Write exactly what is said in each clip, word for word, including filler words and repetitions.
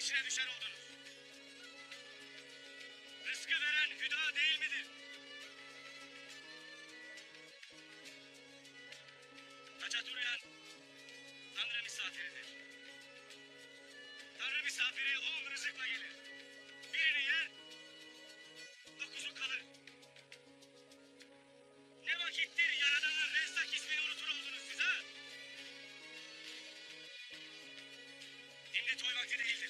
peşine düşer oldunuz. Rızkı veren hüda değil midir? Taca duruyan Tanrı misafiridir. Tanrı misafiri on rızıkla gelir. Birini yer, dokuzu kalır. Ne vakittir Yaradan'ın Rezzak ismini unutur oldunuz siz ha? Şimdi toy vakti değildir.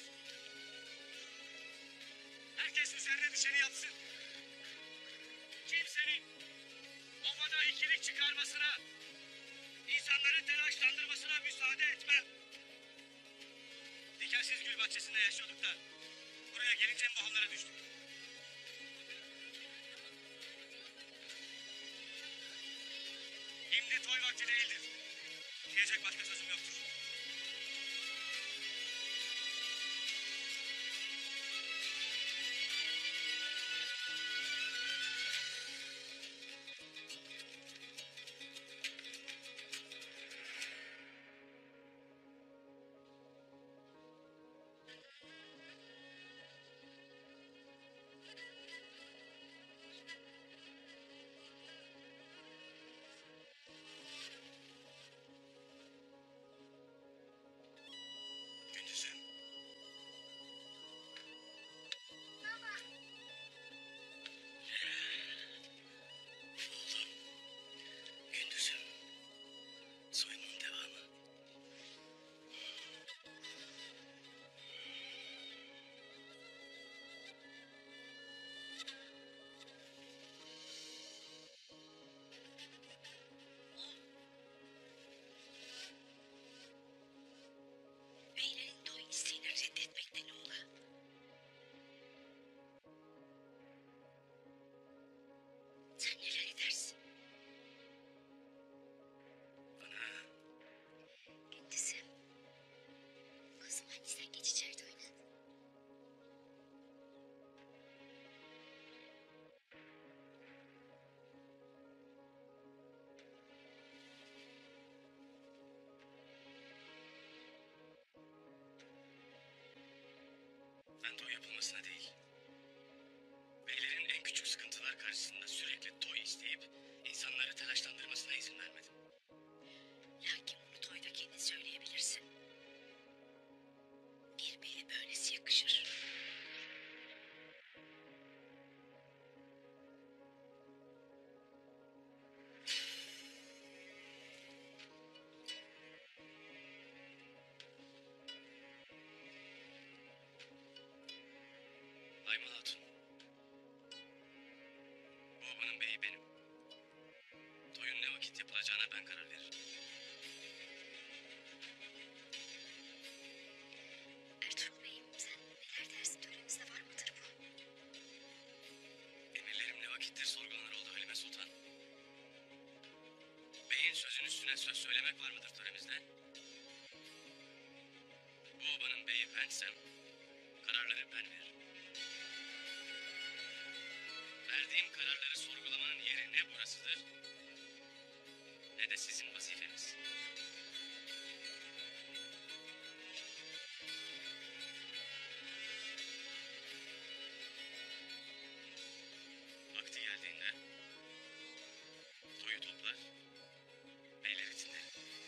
Herkes üzerine düşeni yapsın. Kimsenin ovada ikilik çıkarmasına, insanları telaşlandırmasına müsaade etmem. Dikensiz gül bahçesinde yaşıyorduk da buraya gelince bu hallara düştük. Şimdi toy vakti değildir. Diyecek başka sözüm yoktur. Gündüzüm. Baba. Oğlum. Gündüzüm. Soyunun devamı. Beylerin toy isteğini reddetmekten ola. Sen neler edersin? Bana Gündüzüm. Kızım hadi sen geç içeride oynat. ben toy yapılmasına değil, beylerin en küçük sıkıntılar karşısında sürekli toy isteyip insanları telaşlandırmasına izin vermedim. Lakin bunu toyda kendin söyleyebilirsin. Bir beye böylesi yakışır. Ayman Hatun, bu obanın beyi benim. Toyun ne vakit yapılacağına ben karar veririm. Ertuğrul Bey'im sen neler dersin töremizde var mıdır bu? Emirlerim ne vakittir sorgulanır oldu Halime Sultan. Beyin sözün üstüne söz söylemek var mıdır töremizde? Bu obanın beyi bensem, kararları ben veririm. Verdiğim kararları sorgulamanın yeri ne burasıdır, ne de sizin vazifeniz. Vakti geldiğinde toyu toplar, beyleri dinlerim.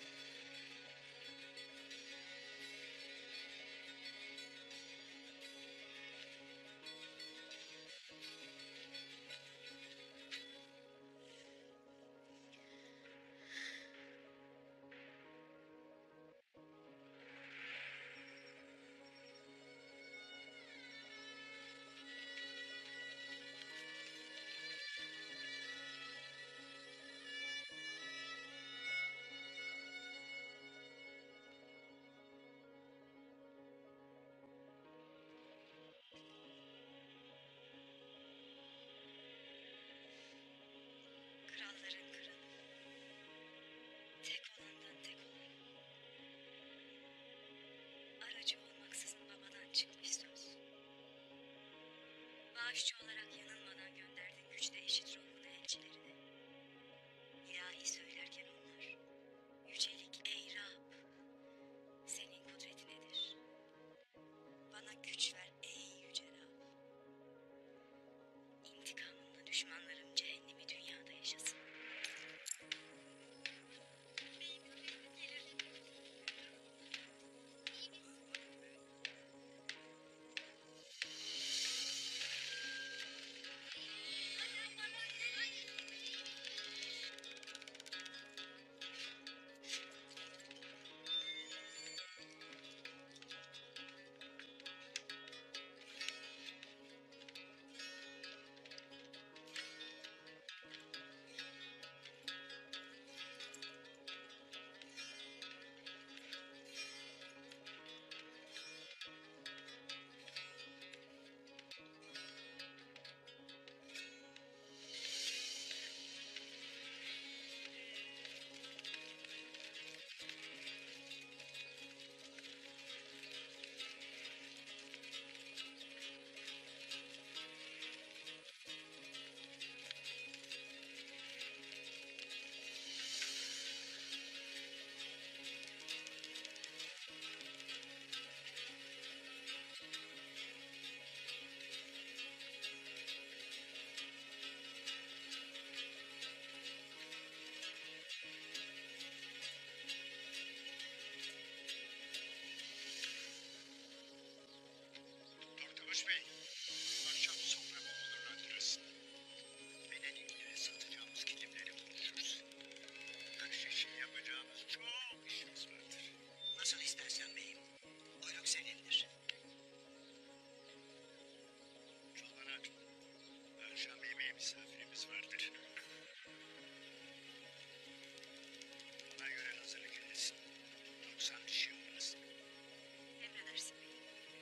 Kralların kralı. Tek olandan tek olan. Aracı olmaksızın babadan çıkmış söz. Bağışçı olarak yanılmadan gönderdin güçte eşit ruhunu elçilerine. İlahi söylerken onlar. Yücelik ey Rab. Senin kudreti nedir? Bana Çavuş bey, akşam soframı onurlandırırsın. Bedenilere satacağımız kilimleri konuşuruz. Kış için yapacağımız çok işimiz vardır. Nasıl istersen beyim. Buyruk senindir. Çobanak, akşam yemeğe misafirimiz vardır. Ona göre hazırlık edilsin. Yoksa bir şey olmaz. Emredersin beyim.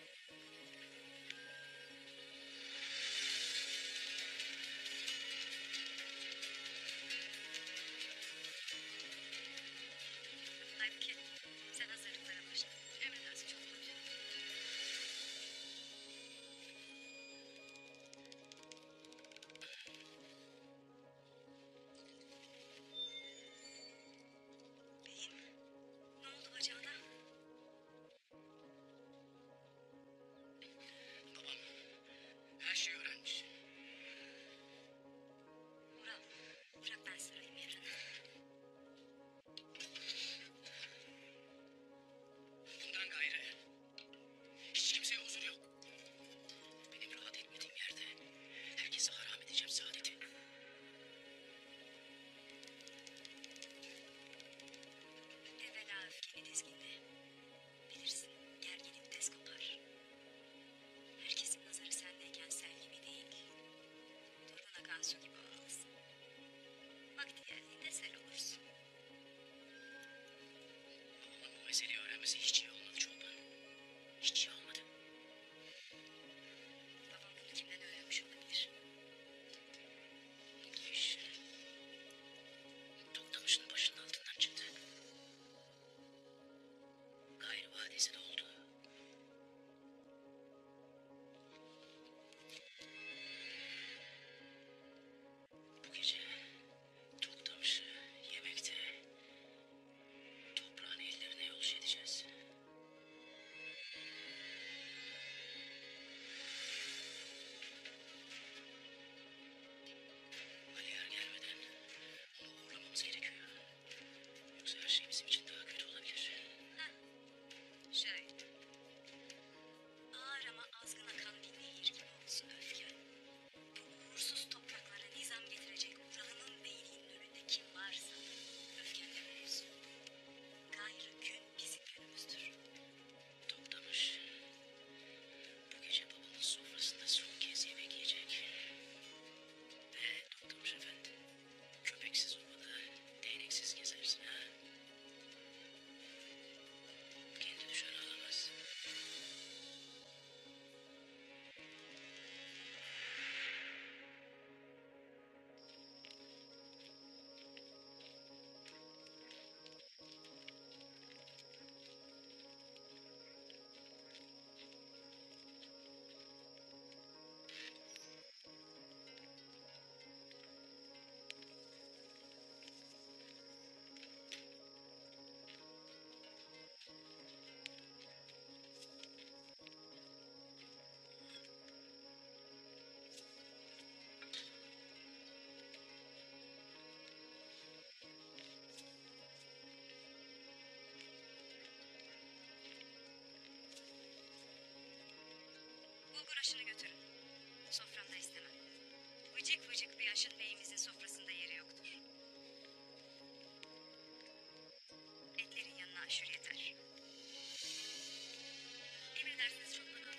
Halbuki sen hazırlıklara başla. Emredersin çok kolay. Beyim, ne oldu bacağına? Babam her şeyi öğrenmiş. Ural, bırak ben sarayım Evren'e. Bundan gayrı hiç kimseye huzur yok. Benim rahat etmediğim yerde herkese haram edeceğim saadeti. Evvela öfkeni dizginle. Bilirsin, gerginin tez kopar. Herkesin nazarı sendeyken sel gibi değil. Durgun akan su gibi olmalısın. Vakti geldiğinde sel olursun. Babamın bu meseleyi öğrenmesi hiç iyi olmadı çoban. Hiç iyi olmadı. Babam bunu kimden öğrenmiş olabilir? Bu iş Toktamış'ın başının altından çıktı. Gayrı vadisi de oldu. Bu gece Toktamış'ı yemekte, toprağın ellerine yolcu edeceğiz. Ali Yer gelmeden onu uğurlamamız gerekiyor. Yoksa her şey bizim için daha kötü olabilir. Heh, şöyle. Ağır ama azgın akan bir nehir gibi olsun öfken. Bu uğursuz topraklara nizam getirecek Ural'ın beyliğinin önünde kim varsa öfkenle olsun. Gayrı gün bizim günümüzdür. Toktamış bu gece babamın sofrasında son kez yemek yiyecek. Ve Toktamış efendi, köpeksiz ovada değneksiz gezersin ha. Kendi düşen ağlamaz. Bulgur aşını götürün. Soframda istemem. Vıcık vıcık bir aşın beyimizin sofrasında yeri yoktur. Etlerin yanına aşure yeter. Emredersiniz çok bana.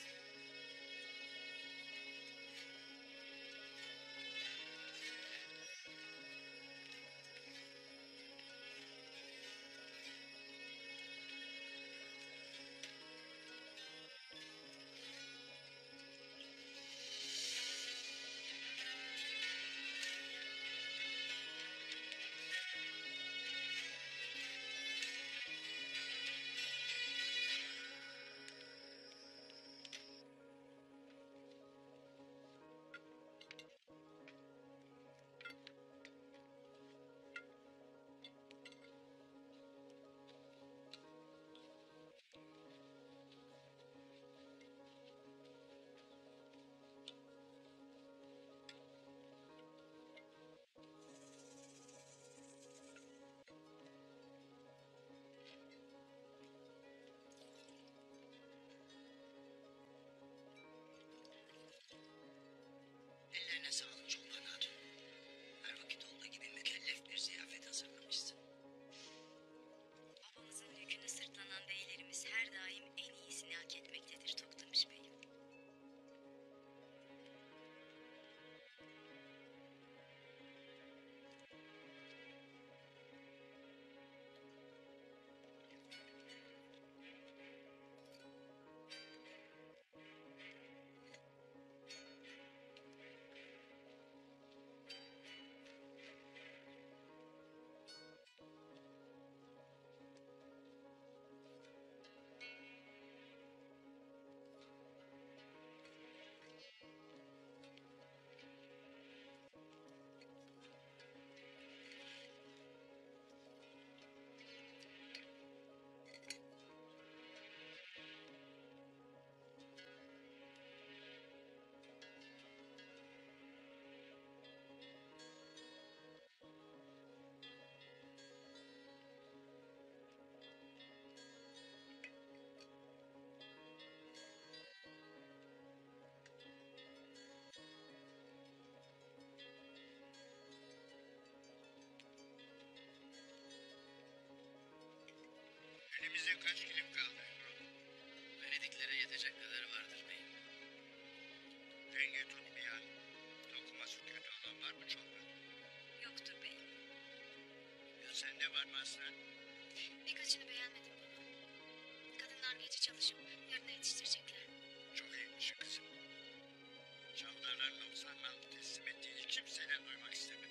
Elimizde kaç kilim kaldı Ertugrul? Venediklere yetecek kadar vardır beyim. Denge tutmayan, dokuması kötü olan var mı çok mu? Yoktur beyim. Ya sende var mı aslan? Birkaçını beğenmedim baba. Kadınlar gece çalışıp yarına yetiştirecekler. Çok iyiymiş kızım. Çavdarların noksan mal teslim ettiğini kimseden duymak istemem.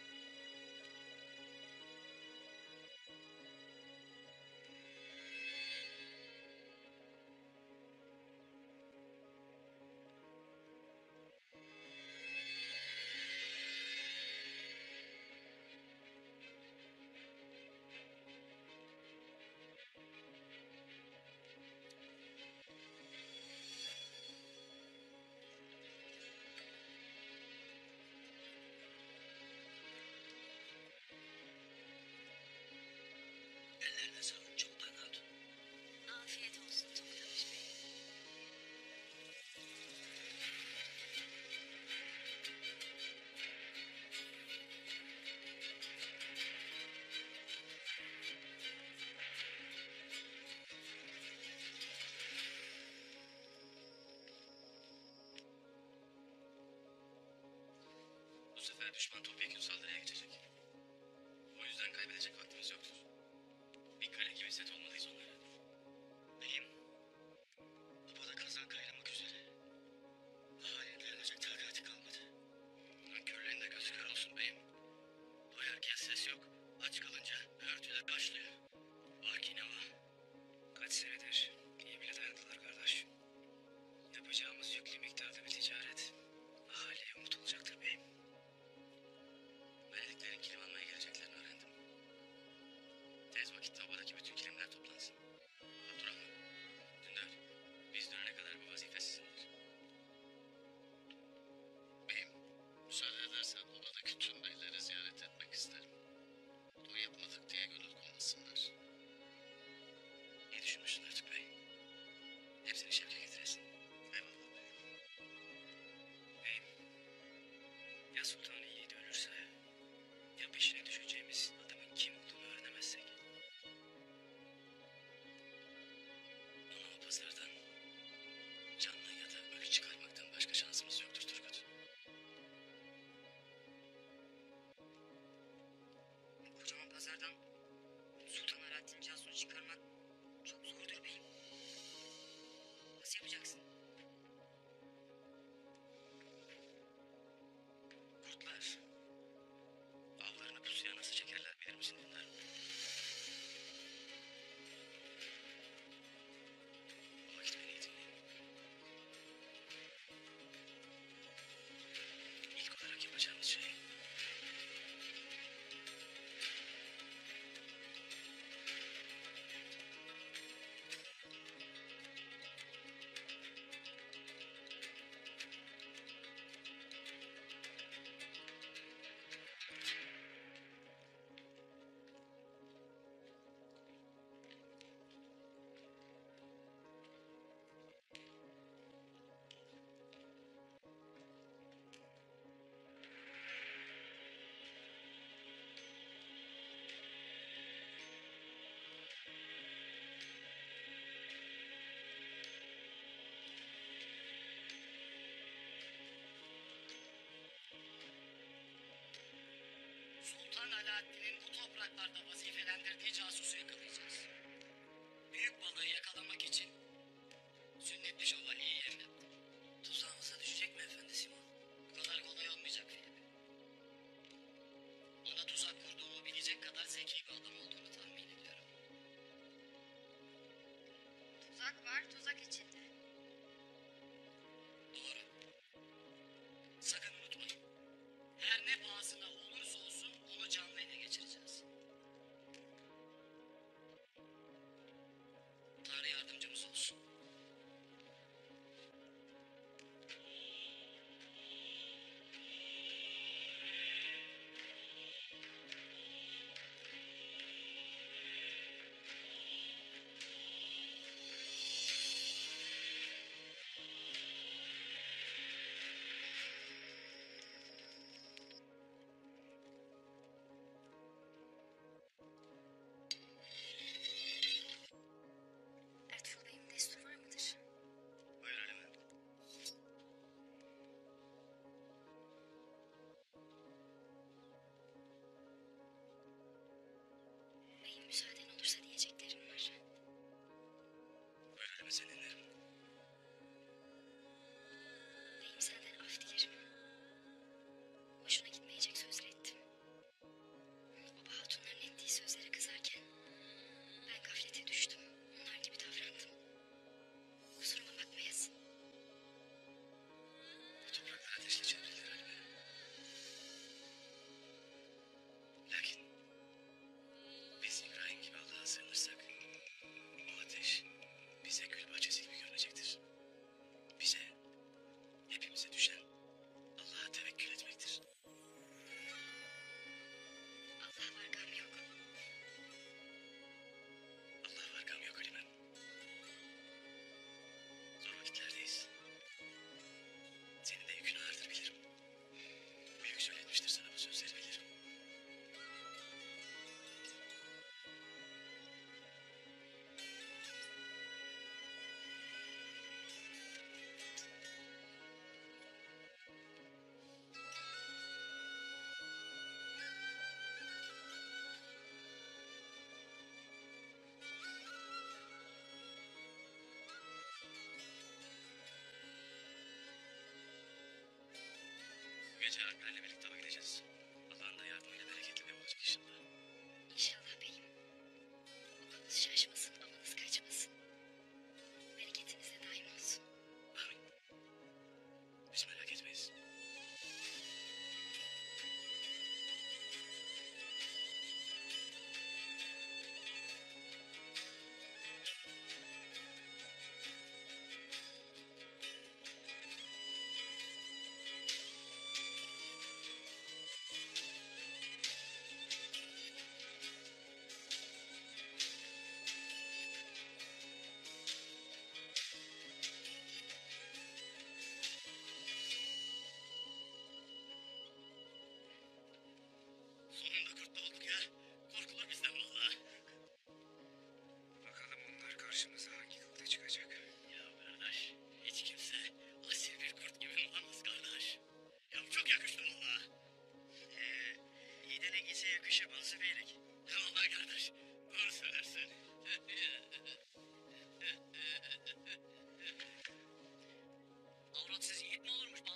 Ellerine sağlık, çoktan hatun. Afiyet olsun Toktamış Bey. Bu sefer düşman topyekun saldırıya geçecek. O yüzden kaybedecek vaktimiz yoktur. Bir kale gibi set olmalıyız onlara. Beyim, obada kazan kaynamak üzere. Ahalinin dayanacak takati kalmadı. Nankörlerin de gözü kör olsun beyim. Doyarken ses yok. Aç kalınca örtüler başlıyor. Var ki ne var. Kaç senedir iyi bile dayandılar kardeş. Yapacağımız yüklü miktarda bir ticaret ahaliye umut olacaktır beyim. Venediklerin kilim almaya geleceklerini öğrendim. Tez vakitte obadaki bütün kilimler toplansın. Abdurrahman, Dündar, biz dönene kadar bu vazife sizindir. Beyim, müsaade edersen obadaki tüm beyleri ziyaret etmek isterim. Toy yapmadık diye gönül koymasınlar. İyi düşünmüşsün Ertuğrul Bey. Hepsini şevke getiresin. Eyvallah beyim. Beyim, ya sultanı yiğidi ölürse, ya peşine düşeceğimiz adamın kim olduğunu öğrenemezsek. Onu o pazardan canlı ya da ölü çıkarmaktan başka şansımız yoktur Turgut. Kocaman pazardan Sultan Alaaddin Cansu'nu çıkarmak çok zordur beyim. Nasıl yapacaksın? Kurtlar avlarını pusuya nasıl çekerler bilir misin Dündar? O vakit beni iyi dinleyin. İlk olarak yapacağımız şey Sultan Alaaddin'in bu topraklarda vazifelendirdiği casusu yakalayacağız. Büyük balığı yakalamak için sünnetli şövalyeyi yerine. tuzağımıza düşecek mi efendi Simon? Bu kadar kolay olmayacak Filipe. Ona tuzak kurduğumu bilecek kadar zeki bir adam olduğunu tahmin ediyorum. Tuzak var, tuzak içinde. Doğru. Sakın unutmayın. Her ne pahasına olursa olsun onu canlı ele geçireceğiz.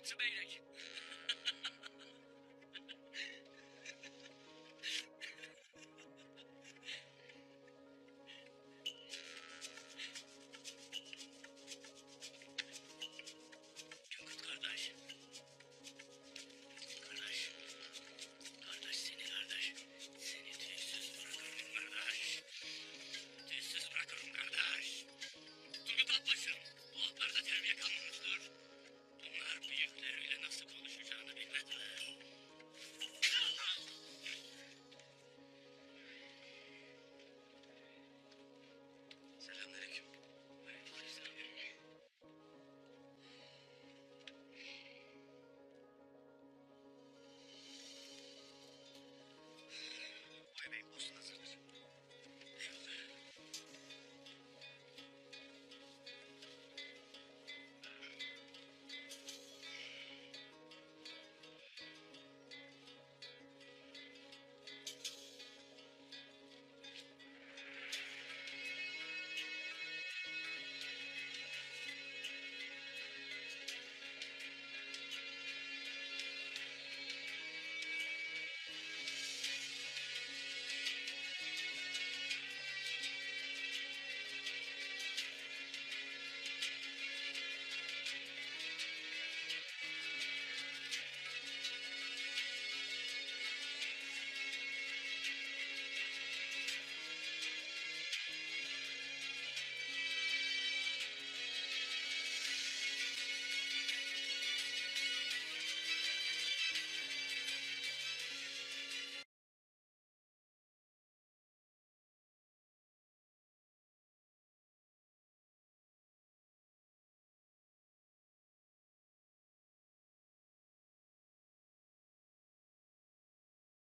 Atçı beyrek. Cankut kardeş. Kardeş. Kardeş seni kardeş. Seni tüysüz bırakırım kardeş. Tüysüz bırakırım kardeş. Turgut Atbaşım. Bu ahlarda terbiye kalmamıştır. Bunlar büyükleriyle nasıl konuşacağını bilmediler. Selamünaleyküm. Aleykümselam. Bu yemeğin postu hazırdır.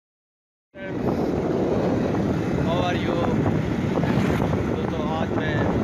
How are you? दोस्तों आज मैं